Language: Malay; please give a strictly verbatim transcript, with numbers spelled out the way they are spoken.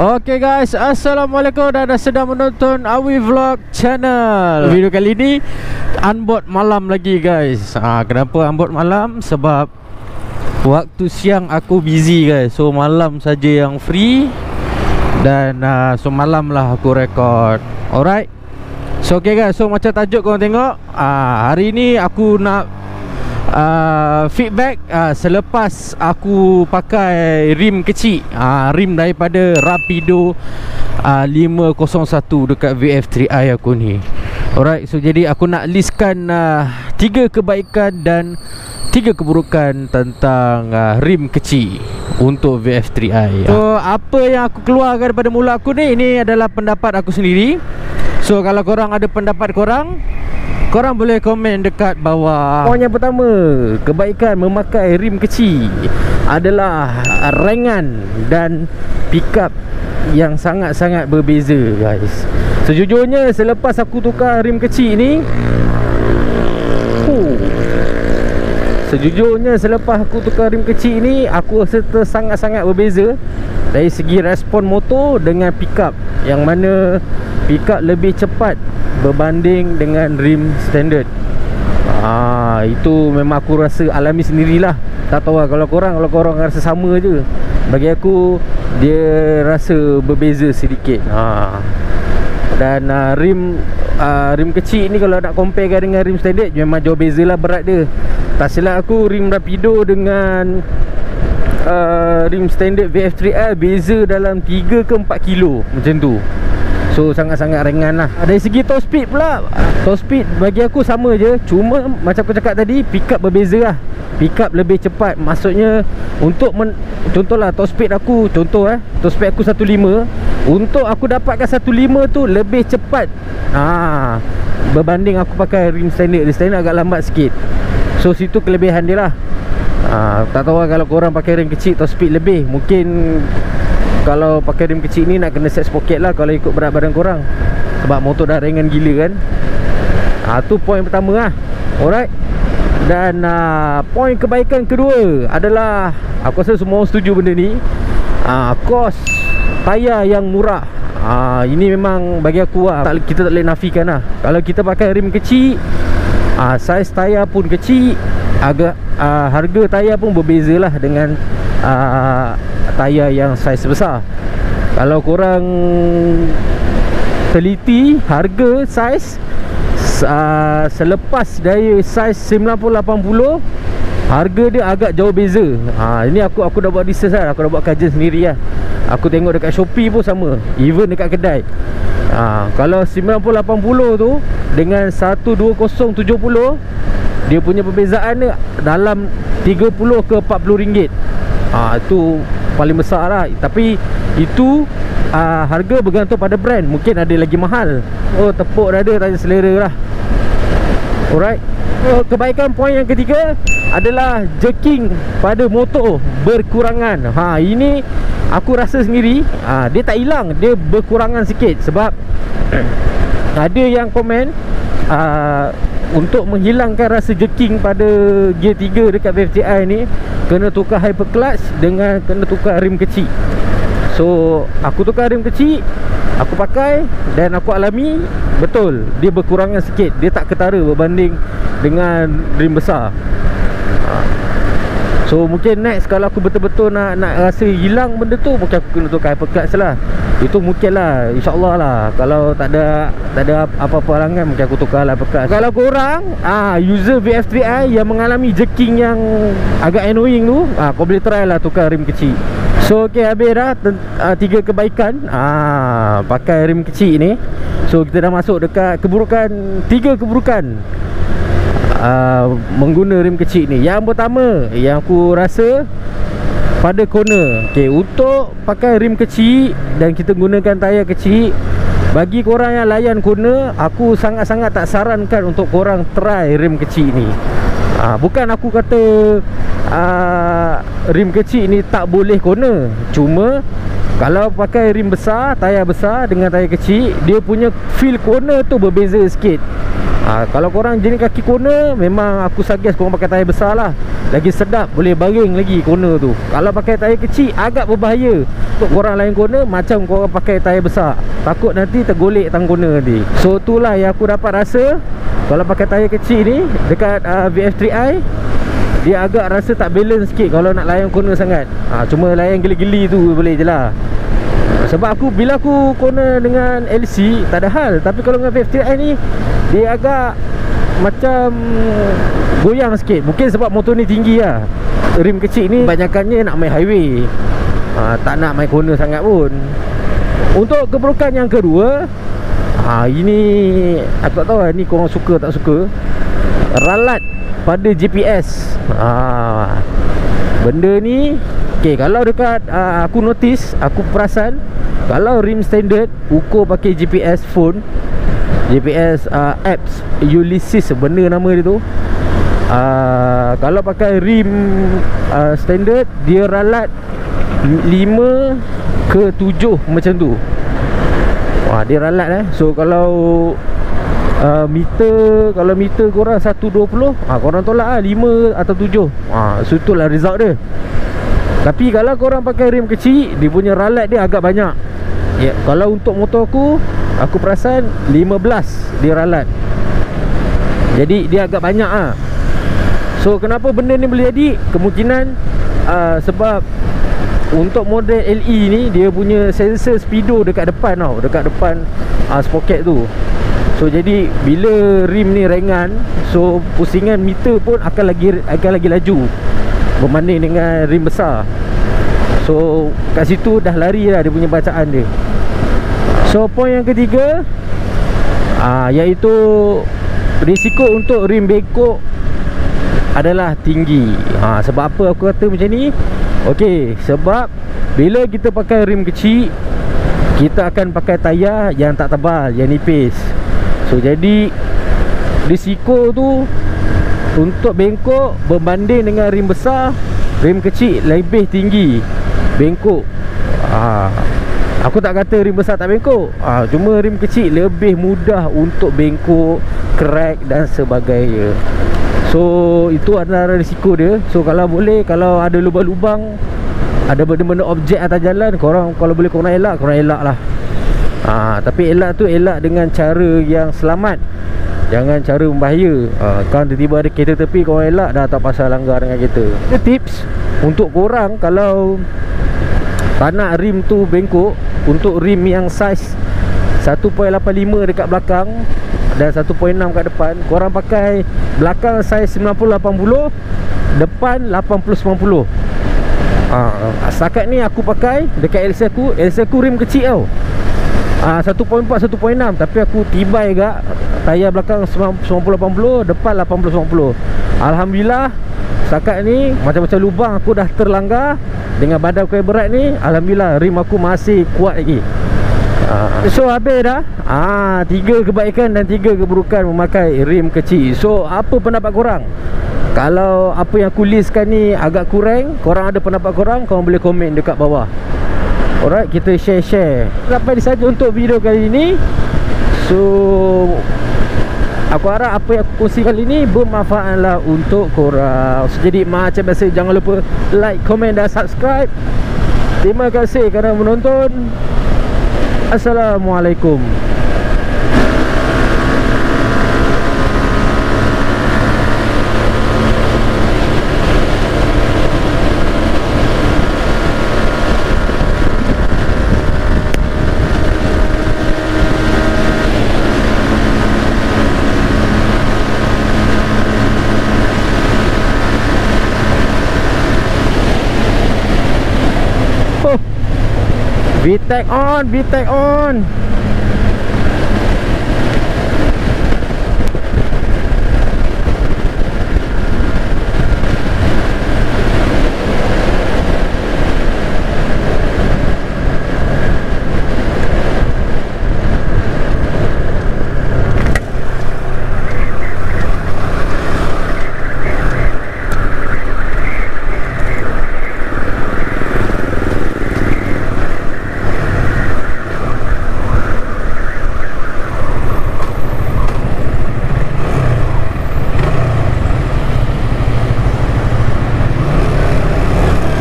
Oke guys, assalamualaikum dan anda sedang menonton Awi Vlog Channel. Video kali ini unboard malam lagi guys. ha, Kenapa unboard malam? Sebab waktu siang aku busy guys. So malam saja yang free. Dan uh, so malam lah aku record. Alright. So okay guys, so macam tajuk korang tengok, uh, hari ni aku nak Uh, feedback uh, selepas aku pakai rim kecil, uh, rim daripada Rapido uh, lima kosong satu dekat V F tiga i aku ni. Alright, so jadi aku nak listkan uh, tiga kebaikan dan tiga keburukan tentang uh, rim kecil untuk V F tiga i. So apa yang aku keluarkan daripada mulut aku ni, ini adalah pendapat aku sendiri. So kalau korang ada pendapat korang, korang boleh komen dekat bawah. Poin yang pertama, kebaikan memakai rim kecil adalah ringan dan pickup yang sangat-sangat berbeza guys. Sejujurnya selepas aku tukar rim kecil ni, huh, Sejujurnya selepas aku tukar rim kecil ni, aku rasa sangat-sangat berbeza dari segi respon motor dengan pickup, yang mana pickup lebih cepat berbanding dengan rim standard. Ah, itu memang aku rasa alami sendirilah. Tak tahu lah kalau korang, kalau korang rasa sama je. Bagi aku dia rasa berbeza sedikit. Ah. Dan uh, rim uh, rim kecil ni kalau nak comparekan dengan rim standard, memang jauh bezalah berat dia. Tak silap aku, rim Rapido dengan uh, rim standard V F tiga i beza dalam tiga ke empat kilo macam tu. So sangat-sangat ringan lah. Dari segi top speed pula, top speed bagi aku sama je. Cuma macam aku cakap tadi, pickup berbeza lah. Pickup lebih cepat. Maksudnya untuk men, contohlah top speed aku, contoh eh top speed aku seratus lima. Untuk aku dapatkan seratus lima tu lebih cepat ha, berbanding aku pakai rim standard. Rim standard agak lambat sikit. So situ kelebihan dia lah. ha, Tak tahu lah kalau korang pakai rim kecil top speed lebih. Mungkin kalau pakai rim kecil ni nak kena set sprocket lah kalau ikut berat badan korang, sebab motor dah ringan gila kan. ha, Tu poin pertama lah. Alright. Dan uh, poin kebaikan kedua adalah, aku rasa semua orang setuju benda ni, uh, kos tayar yang murah. uh, Ini memang bagi aku lah, tak, kita tak boleh nafikan lah. Kalau kita pakai rim kecil, uh, saiz tayar pun kecil, agak uh, harga tayar pun berbeza lah dengan uh, tayar yang saiz besar. Kalau korang teliti harga saiz uh, selepas dari saiz sembilan puluh lapan puluh, harga dia agak jauh beza. ha, Ini aku aku dah buat research lah. Aku dah buat kajian sendiri lah. Aku tengok dekat Shopee pun sama, even dekat kedai. ha, Kalau sembilan puluh lapan puluh tu dengan satu dua kosong tujuh puluh, dia punya perbezaan dia dalam tiga puluh ke empat puluh ringgit. ha, Itu paling besar lah. Tapi itu uh, harga bergantung pada brand. Mungkin ada lagi mahal. Oh, tepuk dah ada, tanya selera lah. Alright. Oh, kebaikan poin yang ketiga adalah jerking pada motor berkurangan. Ha, ini aku rasa sendiri, ha, dia tak hilang, dia berkurangan sikit. Sebab ada yang komen uh, untuk menghilangkan rasa jerking pada gear tiga dekat V F tiga i ni, kena tukar hyper clutch dengan kena tukar rim kecil. So aku tukar rim kecil, aku pakai dan aku alami, betul dia berkurangan sikit. Dia tak ketara berbanding dengan rim besar. So mungkin next kalau aku betul-betul nak nak rasa hilang benda tu, mungkin aku kena tukar hyper clutch lah. Itu mungkin lah, insyaAllah lah. Kalau tak ada tak ada apa-apa halangan, mungkin aku tukar lah hyper clutch. Kalau korang ah, user V F tiga i yang mengalami jerking yang agak annoying tu, ah, kau boleh try lah tukar rim kecil. So ok, habis dah uh, tiga kebaikan ah, pakai rim kecil ni. So kita dah masuk dekat keburukan. Tiga keburukan Uh, mengguna rim kecil ni. Yang pertama yang aku rasa pada corner. Okay, untuk pakai rim kecil dan kita gunakan tayar kecil, bagi korang yang layan corner, aku sangat-sangat tak sarankan untuk korang try rim kecil ni. uh, Bukan aku kata uh, rim kecil ni tak boleh corner. Cuma kalau pakai rim besar, tayar besar dengan tayar kecil, dia punya feel corner tu berbeza sikit. ha, kalau korang jenis kaki corner, memang aku suggest korang pakai tayar besar lah. Lagi sedap, boleh baring lagi corner tu. Kalau pakai tayar kecil, agak berbahaya untuk korang lain corner. Macam korang pakai tayar besar, takut nanti tergolek tang corner nanti. So itulah yang aku dapat rasa. Kalau pakai tayar kecil ni dekat uh, V F three i, dia agak rasa tak balance sikit kalau nak layan corner sangat. ha, Cuma layan geli-geli tu boleh je lah. Sebab aku, bila aku corner dengan L C tak ada hal. Tapi kalau dengan V F three i ni, dia agak macam goyang sikit. Mungkin sebab motor ni tinggi lah. Rim kecil ni banyakannya nak main highway, ha, tak nak main corner sangat pun. Untuk keburukan yang kedua, ha, ini aku tak tahu lah ni korang suka tak suka. Ralat pada G P S. ha, Benda ni, okay, kalau dekat uh, aku notice, aku perasan, kalau rim standard ukur pakai G P S phone, G P S uh, apps Ulysses, benda nama dia tu. uh, Kalau pakai rim uh, standard, dia ralat lima ke tujuh macam tu. Wah, dia ralat eh. So kalau uh, meter, kalau meter korang seratus dua puluh, ha, korang tolak lah lima atau tujuh. ha, So itulah result dia. Tapi kalau korang pakai rim kecil, dia punya ralat dia agak banyak. Ya, kalau untuk motor aku, aku perasan lima belas dia ralat. Jadi dia agak banyak ah. So kenapa benda ni boleh jadi? Kemungkinan uh, sebab untuk model L E ni, dia punya sensor speedo dekat depan tau, dekat depan uh, sprocket tu. So jadi bila rim ni ringan, so pusingan meter pun akan lagi akan lagi laju berbanding dengan rim besar. So kat situ dah lari lah dia punya bacaan dia. So point yang ketiga, aa, iaitu risiko untuk rim bengkok adalah tinggi. ha, Sebab apa aku kata macam ni? Okey, sebab bila kita pakai rim kecil, kita akan pakai tayar yang tak tebal, yang nipis. So jadi risiko tu untuk bengkok berbanding dengan rim besar, rim kecil lebih tinggi bengkok. ha, Aku tak kata rim besar tak bengkok, ha, cuma rim kecil lebih mudah untuk bengkok, crack dan sebagainya. So itu adalah risiko dia. So kalau boleh, kalau ada lubang-lubang, ada benda-benda objek atas jalan, korang kalau boleh korang elak, korang elak lah. ha, Tapi elak tu elak dengan cara yang selamat, jangan cara membahaya. ha, Kan tiba-tiba ada kereta tepi, korang elak, dah tak pasal langgar dengan kereta. Itu tips untuk korang kalau tak nak rim tu bengkok. Untuk rim yang saiz satu perpuluhan lapan lima dekat belakang dan satu perpuluhan enam kat depan, korang pakai belakang saiz sembilan puluh lapan puluh, depan lapan puluh sembilan puluh. ha, Setakat ni aku pakai dekat L C aku, L C aku rim kecil tau, ha, satu perpuluhan empat, satu perpuluhan enam. Tapi aku tibai gak tayar belakang sembilan puluh lapan puluh, depan lapan puluh sembilan puluh. Alhamdulillah setakat ni macam-macam lubang aku dah terlanggar. Dengan badan aku yang berat ni, alhamdulillah rim aku masih kuat lagi. ha. So habis dah. ha, Tiga kebaikan dan tiga keburukan memakai rim kecil. So apa pendapat korang? Kalau apa yang aku listkan ni agak kurang, korang ada pendapat korang, korang boleh komen dekat bawah. Alright, kita share-share. Sampai di saja untuk video kali ini. So aku harap apa yang aku kongsi kali ni bermanfaatlah untuk korang. So, jadi macam biasa, jangan lupa like, komen dan subscribe. Terima kasih kerana menonton. Assalamualaikum. V-Tech on, V-Tech on.